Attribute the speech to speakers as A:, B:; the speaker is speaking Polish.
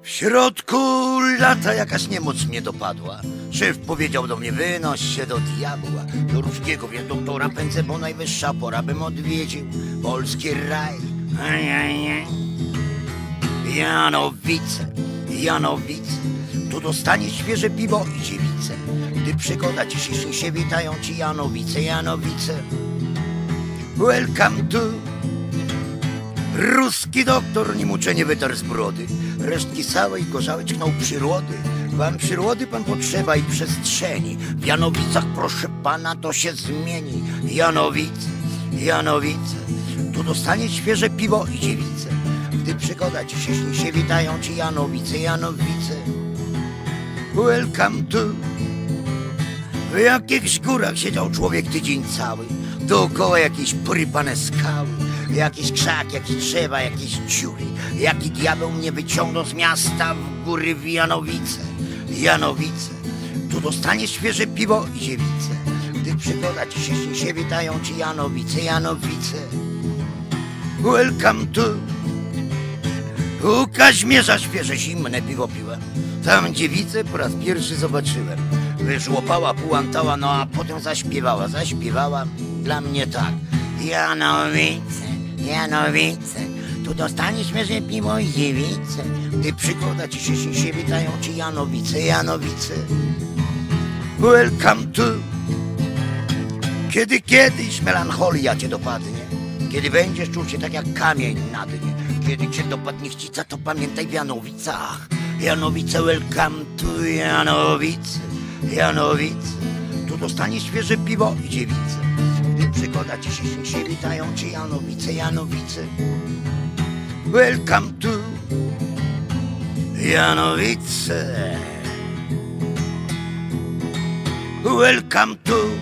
A: W środku lata jakaś niemoc mnie dopadła. Szef powiedział do mnie: wynoś się do diabła. Do ruskiego wie doktora pędzę, bo najwyższa pora, bym odwiedził polski raj. Janowice, Janowice, tu dostaniesz świeże piwo i dziewice. Gdy przygoda ci się śni, witają ci Janowice, Janowice. Welcome to... Ruski doktor nim uczenie wytarł z brody. Resztki całej gorzały czknął przyrody. Pan przyrody, pan potrzeba i przestrzeni. W Janowicach, proszę pana, to się zmieni. Janowice, Janowice, tu dostaniesz świeże piwo i dziewice. Gdy przygoda ci się śni, witają ci Janowice, Janowice. Welcome to... W jakichś górach siedział człowiek tydzień cały. Dookoła jakieś porypane skały. Jakiś krzak, jakieś drzewa, jakieś dziury. Jaki diabeł mnie wyciągnął z miasta w góry w Janowice. Janowice, tu dostaniesz świeże piwo i dziewice. Gdy przygoda ci się śni, witają ci Janowice, Janowice. Welcome to... U Kaźmierza świeże zimne piwo piłem. Tam dziewicę po raz pierwszy zobaczyłem. Wyżłopała, pułantała, no a potem zaśpiewała. Zaśpiewała dla mnie tak. Janowice, Janowice, tu dostaniesz świeże piwo i dziewice. Gdy przygoda ci się śni, witają ci Janowice, Janowice. Welcome to... Kiedy kiedyś melancholia cię dopadnie, kiedy będziesz czuł się tak jak kamień na dnie, kiedy cię dopadnie chcica, to pamiętaj w Janowicach. Janowice, welcome to Janowice, Janowice, tu dostaniesz świeże piwo i dziewice. Gdy przygoda ci się śni, witają ci Janowice, Janowice. Welcome to Janowice. Welcome to